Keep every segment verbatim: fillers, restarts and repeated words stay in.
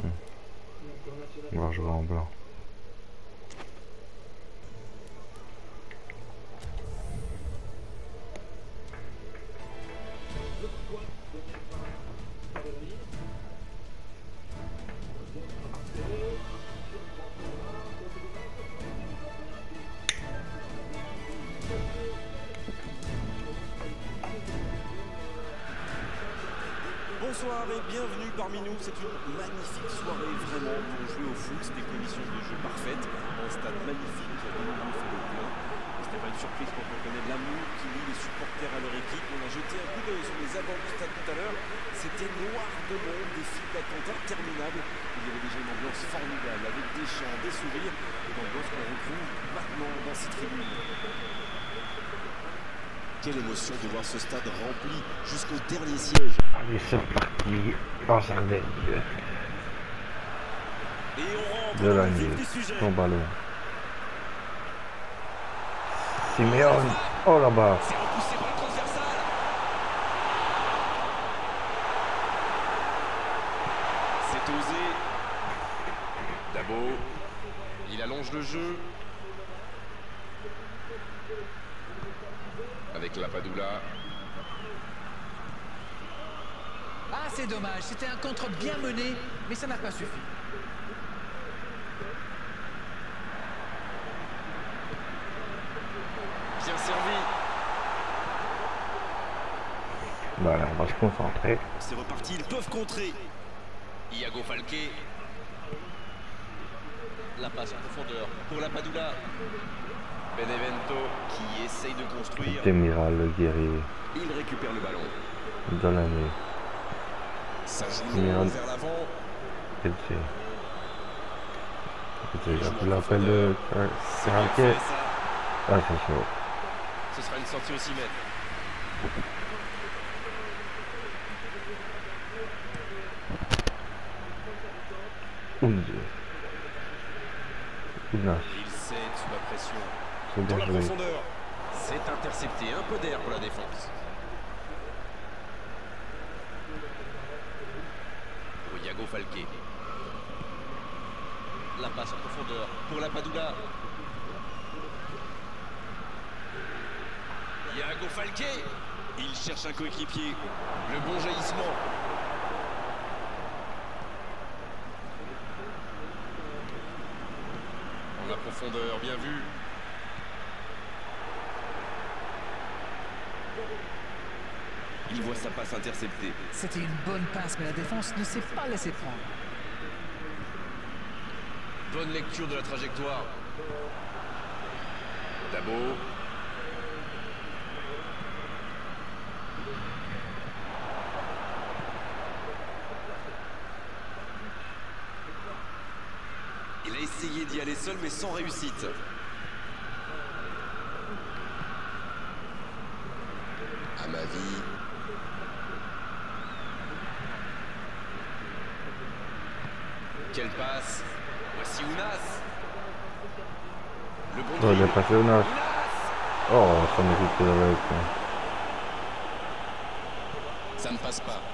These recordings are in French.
On va jouer en blanc. Bonsoir et bienvenue parmi nous. C'est une magnifique soirée vraiment pour jouer au foot. Des conditions de jeu parfaites, un stade magnifique, de nouveau fait le plein. Ce n'est pas une surprise quand on connaît l'amour qui lie les supporters à leur équipe. On a jeté un coup d'œil sur les abords du stade tout à l'heure. C'était noir de monde, des files d'attente interminables. Il y avait déjà une ambiance formidable avec des chants, des sourires. Une ambiance qu'on retrouve maintenant dans ces tribunes. Quelle émotion de voir ce stade rempli jusqu'au dernier siège. Allez, c'est parti. En Sardaigne. Et on rentre De dans le l'année. vif du sujet. Ton ballon. Simeone. Oh là-bas. C'est repoussé par le transversal. C'est osé. Dabo. Il allonge le jeu. Avec Lapadula. Ah, c'est dommage, c'était un contre bien mené, mais ça n'a pas suffi. Bien servi. Bah, allez, on va se concentrer. C'est reparti, ils peuvent contrer. Iago Falqué. La passe en profondeur pour Lapadula. Benevento qui essaye de construire. Demiral, le guerrier. Il récupère le ballon. De l'année. Ça joue Simeone. vers l'avant. Quel c'est J'ai appelé l'appel de C'est bien Serraquet. fait, ça. Ah, c'est chaud. Ce sera une sortie au six mètres. Ounze. Ounas. Il cède sous la pression. C'est Dans bien la joué. profondeur. C'est intercepté. Un peu d'air pour la défense. Pour Iago Falqué. La passe en profondeur pour Lapadula. Iago Falqué. Il cherche un coéquipier. Le bon jaillissement. En la profondeur, bien vu. Il voit sa passe interceptée. C'était une bonne passe, mais la défense ne s'est pas laissée prendre. Bonne lecture de la trajectoire. Dabo. Il a essayé d'y aller seul, mais sans réussite. À ma vie. Quelle passe. Voici Ounas. Le bon Oh, il dribble. est passé Ounas. Ounas. Oh, ça mérite de avec. Ça ne passe pas.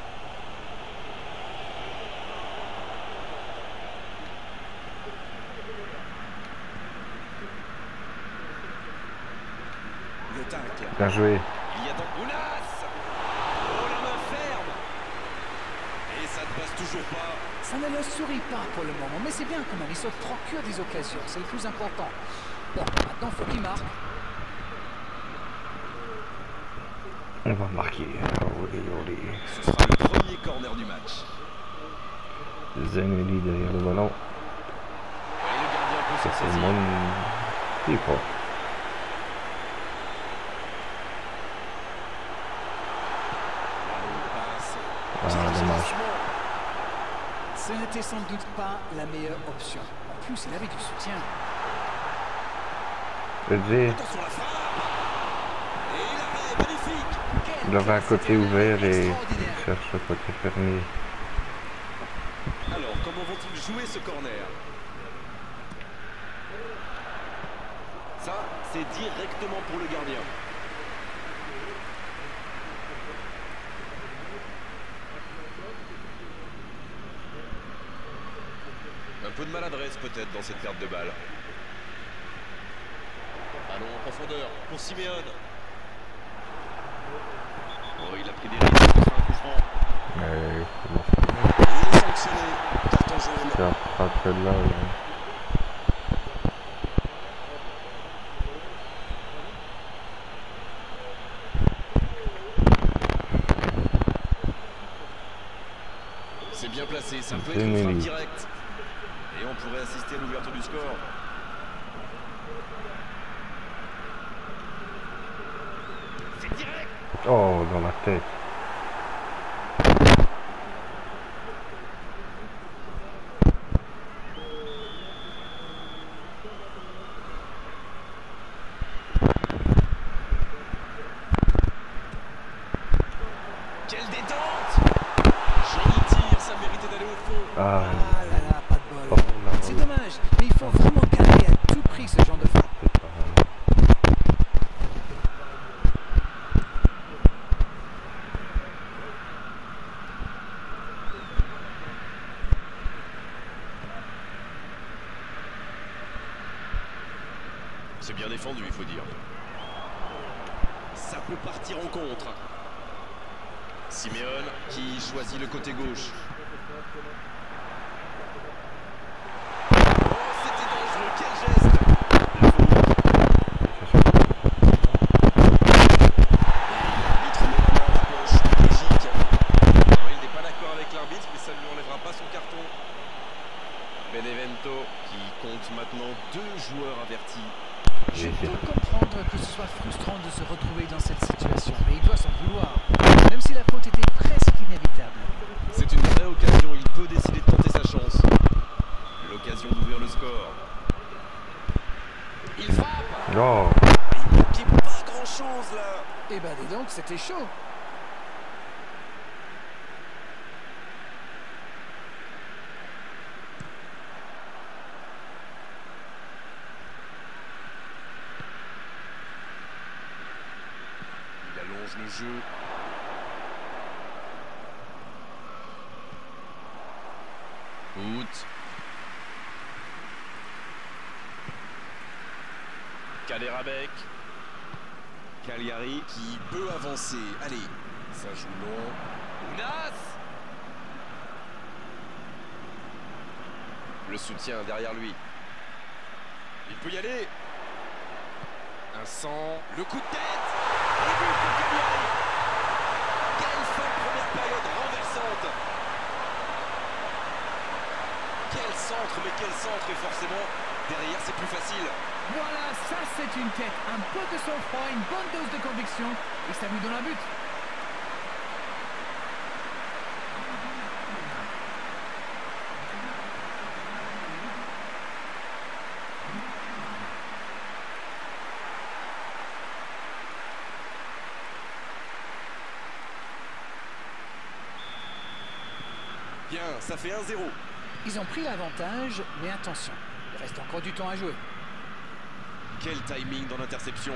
Le tacle. Bien joué. Il y a donc Ounas. Oh, la main ferme. Et ça ne passe toujours pas. Ça ne leur sourit pas pour le moment, mais c'est bien quand même. Ils se procurent des occasions, c'est le plus important. Bon, maintenant, il faut qu'ils marquent. On va marquer. Olé, olé. Ce sera le premier corner du match. Zengeli derrière le ballon. Et le gardien peut se C'est saisir. mon tipo. Ah, dommage. Ce n'était sans doute pas la meilleure option. En plus, il avait du soutien. Le G, Attention la frappe. Et l'arrêt magnifique. il avait un côté ouvert et il Extraordinaire. cherche le côté fermé. Alors, comment vont-ils jouer ce corner? Ça, c'est directement pour le gardien. peu de maladresse peut-être dans cette perte de balle. Allons en profondeur pour Simeone. Oh, il a pris des risques, ce sera un coup franc. Ouais, Il est sanctionné, carton jaune. c'est un rappel là. Ouais. C'est bien placé, ça peut être une frappe directe. Et on pourrait assister à l'ouverture du score. C'est direct. Oh, dans la tête. Quelle détente! Joli tir, ça méritait d'aller au fond. Ah, Ah là là, pas de bol. oh, là, C'est là. dommage, mais il faut vraiment cadrer à tout prix ce genre de frappe. C'est pas... C'est bien défendu, il faut dire. Ça peut partir en contre. Simeone qui choisit le côté gauche. Oh, c'était dangereux, quel geste! La faute. Et l'arbitre met la main à la poche, logique. Oh, il n'est pas d'accord avec l'arbitre, mais ça ne lui enlèvera pas son carton. Benevento qui compte maintenant deux joueurs avertis. Je peux comprendre que ce soit frustrant de se retrouver dans cette situation, mais il doit s'en vouloir, même si la faute était presque inévitable. C'est une vraie occasion, il peut décider de tenter sa chance. L'occasion d'ouvrir le score. Il frappe. Oh, Il manquait pas grand chose là. Eh ben dis donc, c'était chaud. Il allonge le jeu. Out. Kaderabek. Cagliari qui peut avancer. Allez, ça joue long. Ounas. Le soutien derrière lui. Il peut y aller. Un sang. Le coup de tête. Le but de Cagliari. Quelle fin de première période renversante. Quel centre, mais quel centre. Et forcément, derrière, c'est plus facile. Voilà, ça c'est une tête, un peu de sang-froid, une bonne dose de conviction, et ça lui donne un but. Bien, ça fait un zéro. Ils ont pris l'avantage, mais attention, il reste encore du temps à jouer. Quel timing dans l'interception.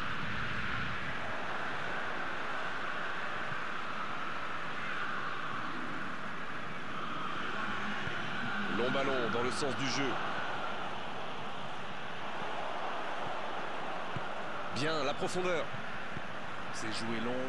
Long ballon dans le sens du jeu. Bien, la profondeur. C'est joué long.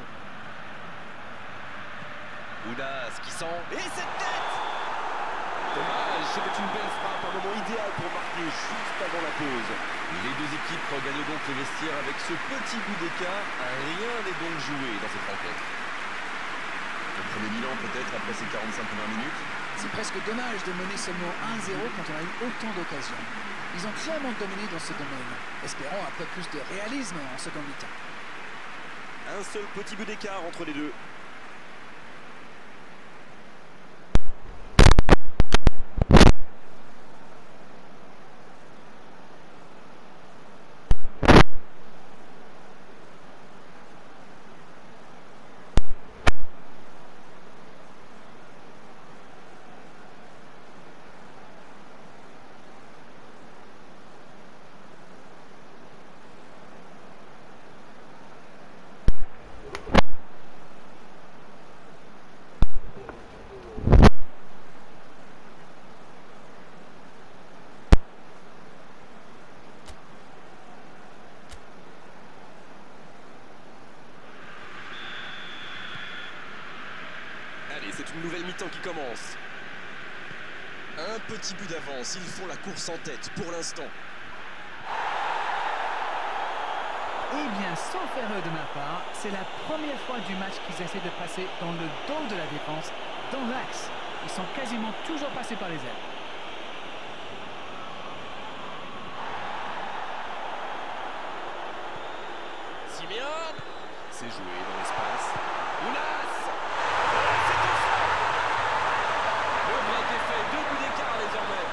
Ounas qui sent. Et cette tête! Dommage, c'était une belle frappe, un moment idéal pour marquer juste avant la pause. Les deux équipes regagnent donc les vestiaires avec ce petit but d'écart. Rien n'est donc joué dans cette rencontre. Le premier bilan peut-être après ces quarante-cinq premières minutes. C'est presque dommage de mener seulement un zéro quand on a eu autant d'occasions. Ils ont clairement dominé dans ce domaine. Espérons un peu plus de réalisme en seconde mi-temps. Un seul petit but d'écart entre les deux. commence. Un petit but d'avance, ils font la course en tête pour l'instant. Eh bien, sauf erreur de ma part, c'est la première fois du match qu'ils essaient de passer dans le dos de la défense, dans l'axe. Ils sont quasiment toujours passés par les ailes. Simeone, c'est joué dans l'espace. Ounas, c'est au fond. Le break est fait, deux buts d'écart désormais.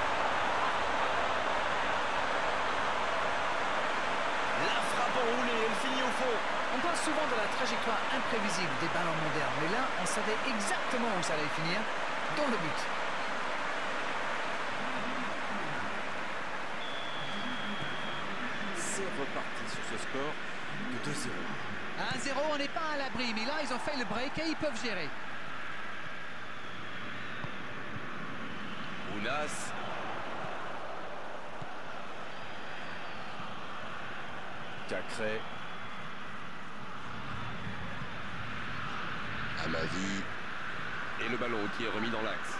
La frappe enroulée, elle finit au fond. On parle souvent de la trajectoire imprévisible des ballons modernes, mais là, on savait exactement où ça allait finir, dans le but. C'est reparti sur ce score de deux zéro. un zéro, on n'est pas à l'abri, mais là, ils ont fait le break et ils peuvent gérer. Ounas. Cacré. Amavi. Et le ballon qui est remis dans l'axe.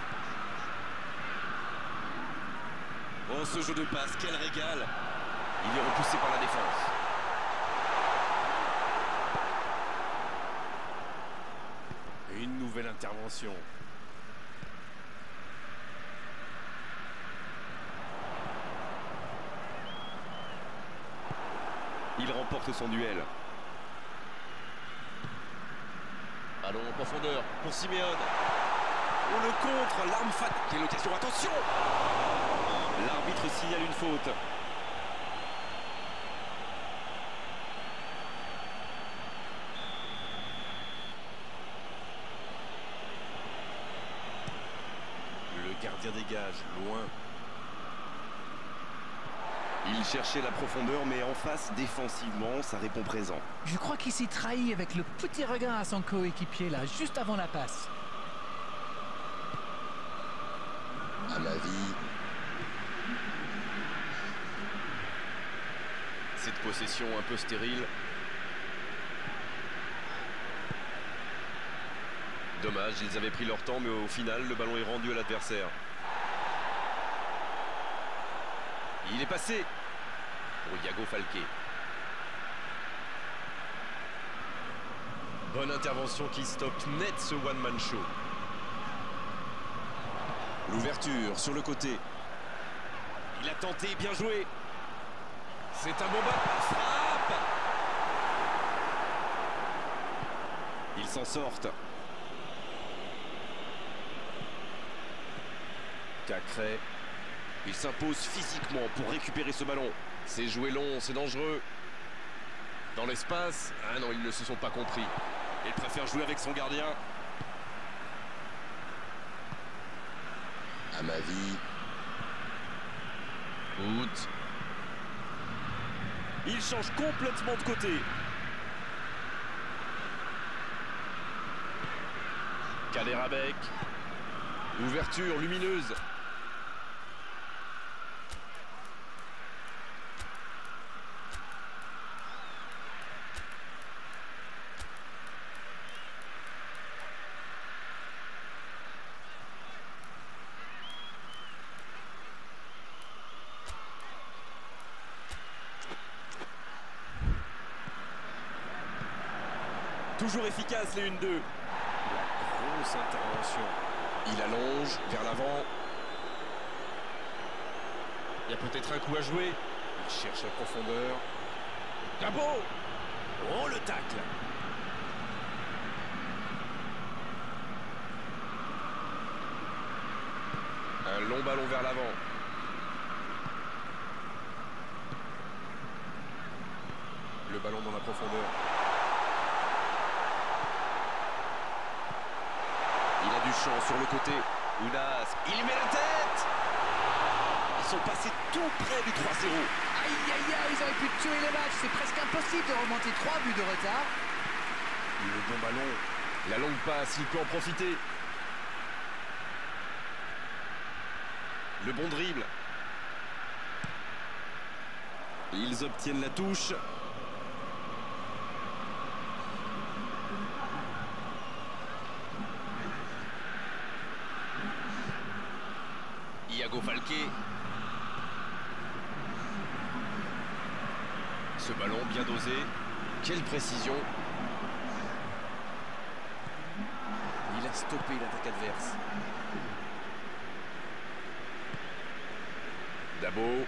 Oh, ce jeu de passe, quel régal. Il est repoussé par la défense. Une nouvelle intervention. Il remporte son duel. Ballon en profondeur pour Simeone. On le contre, l'arme fatale. Quelle occasion, attention! L'arbitre signale une faute. Le gardien dégage, loin. Il cherchait la profondeur, mais en face, défensivement, ça répond présent. Je crois qu'il s'est trahi avec le petit regard à son coéquipier, là, juste avant la passe. À ma vie. Cette possession un peu stérile. Dommage, ils avaient pris leur temps, mais au final, le ballon est rendu à l'adversaire. Il est passé pour Iago Falqué. Bonne intervention qui stoppe net ce one-man show. L'ouverture sur le côté. Il a tenté, bien joué. C'est un bon ballon. Frappe. Ils s'en sortent. Cacré. Il s'impose physiquement pour récupérer ce ballon. C'est joué long, c'est dangereux. Dans l'espace. Ah non, ils ne se sont pas compris. Il préfère jouer avec son gardien. À ma vie. Out. Il change complètement de côté. Kaderabek. Ouverture lumineuse. Toujours efficace les un deux. La grosse intervention. Il allonge vers l'avant. Il y a peut-être un coup à jouer. Il cherche la profondeur. Cabot. Oh, le tacle. Un long ballon vers l'avant. Le ballon dans la profondeur. Il a du champ sur le côté. Ounas, il met la tête. Ils sont passés tout près du trois zéro. Aïe, aïe, aïe, ils auraient pu tuer le match. C'est presque impossible de remonter trois buts de retard. Le bon ballon. La longue passe, il peut en profiter. Le bon dribble. Ils obtiennent la touche. Thiago Falqué. Ce ballon bien dosé. Quelle précision. Il a stoppé l'attaque adverse. Dabo.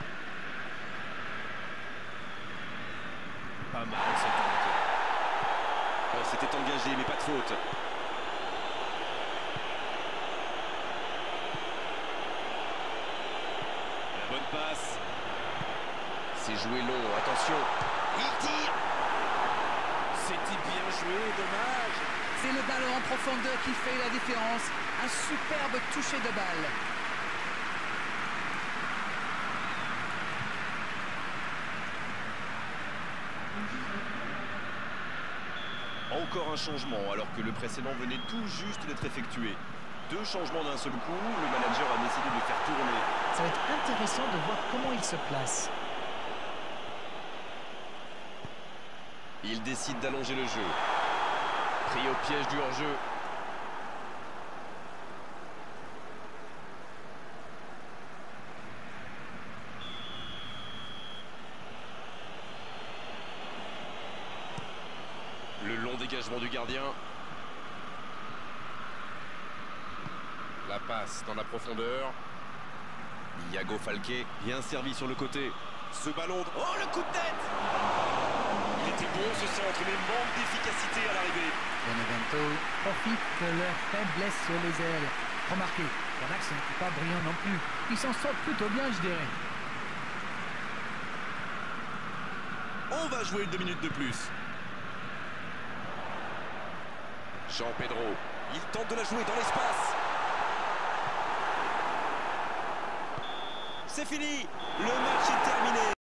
Pas mal cette tente. Oh, c'était engagé, mais pas de faute. La bonne passe. C'est joué long, attention. Il tire. C'était bien joué, dommage. C'est le ballon en profondeur qui fait la différence. Un superbe toucher de balle. Encore un changement alors que le précédent venait tout juste d'être effectué. Deux changements d'un seul coup, le manager a décidé de faire tourner. Ça va être intéressant de voir comment il se place. Il décide d'allonger le jeu. Pris au piège du hors-jeu. Le long dégagement du gardien. La passe dans la profondeur. Thiago Falqué, bien servi sur le côté. Ce ballon... Oh, le coup de tête! Il était bon ce centre, mais manque d'efficacité à l'arrivée. Benevento profite de leur faiblesse sur les ailes. Remarquez, leur axe n'est pas brillant non plus. Ils s'en sortent plutôt bien, je dirais. On va jouer deux minutes de plus. Jean Pedro, il tente de la jouer dans l'espace. C'est fini, le match est terminé.